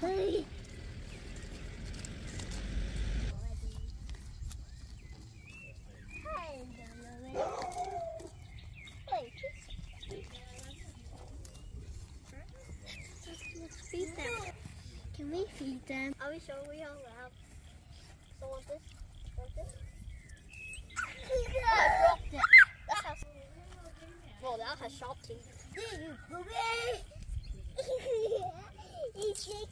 Hey. Let's feed them. Can we feed them? Are we sure we are allowed? So want this? Want this? Oh, I dropped it. That's how. Well, that has sharp teeth. It's funny.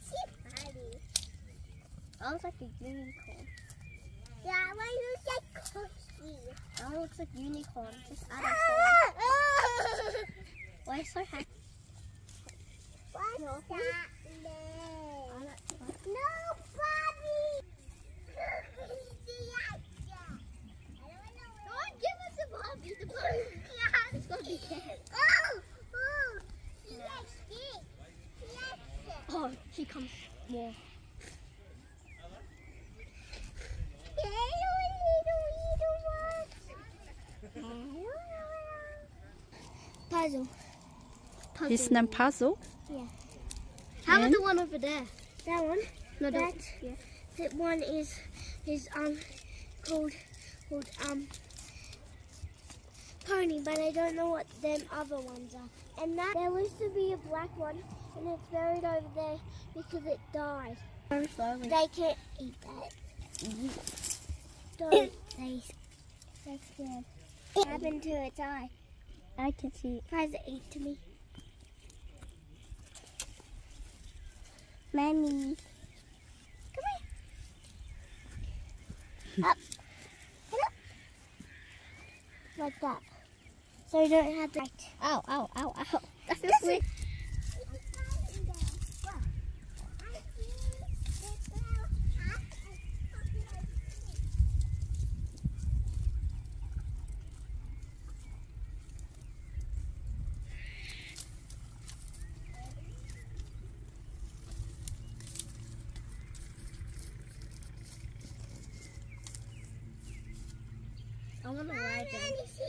That looks like a unicorn. Yeah, why do you say cookie? That looks like unicorn. Just add a song. Why so happy? What's that name? No, Bobby! Don't give us the Bobby. The Bobby. Yeah. It's gonna be dead. Oh! Yes, yes. Oh, she comes more. Puzzle. His name Puzzle? Yeah. How about the one over there? That one? No, that. Yeah. That one is called Pony, but I don't know what them other ones are. And that there used to be a black one, and it's buried over there because it died. Very slowly. They can't eat that. Don't they? That's scared. What happened to its eye? I can see it. Tries to eat to me. Mommy. Come here. Up. Get up. Like that. So you don't have to. Ow, ow, ow, ow. That feels weird. I want to ride them.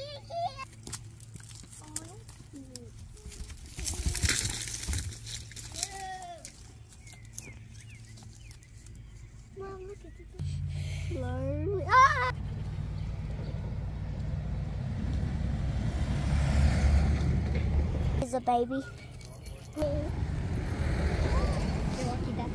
Mom, look at this. Slowly. Ah! Is a baby. You're lucky that's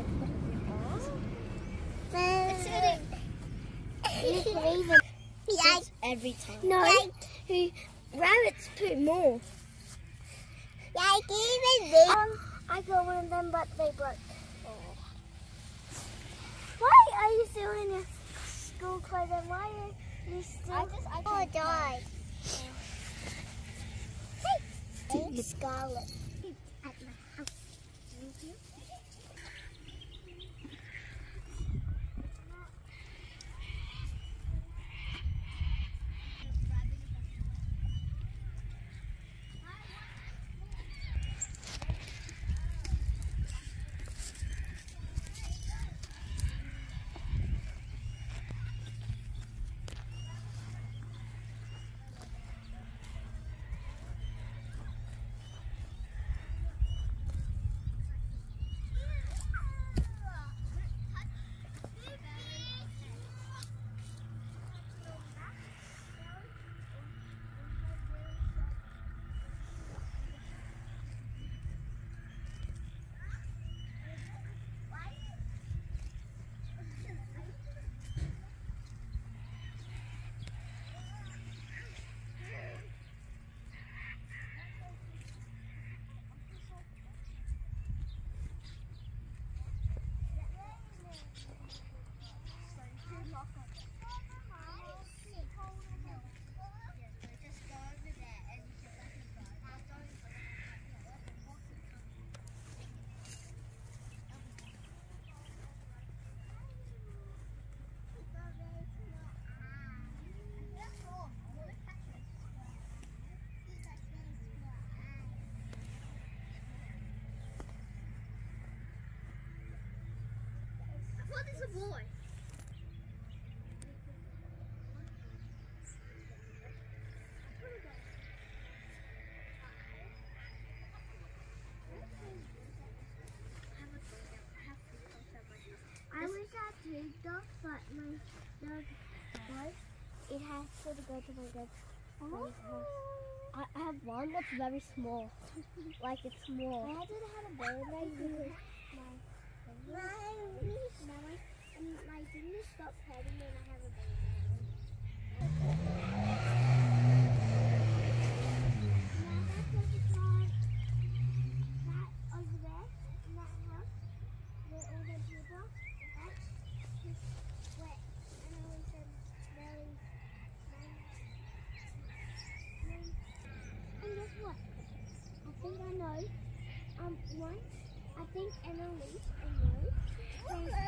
what it's sitting. It's leaving. Yeah. Every time. No. Rabbits poo more. Yeah, I got one of them, but they broke. Oh. Why are you still in your school clothes? And why are you still? I died. Hey, Scarlet. At my house. What is a boy? but my dog does. It has to go to my dad's house. I have one that's very small. Like it's small. I didn't have a bird like because my fingers stopped hurting when I have a bird. That over there, in that house, where all the people, that's just wet. And I was very and guess what? I think I know. Once, I think Annalise and Rose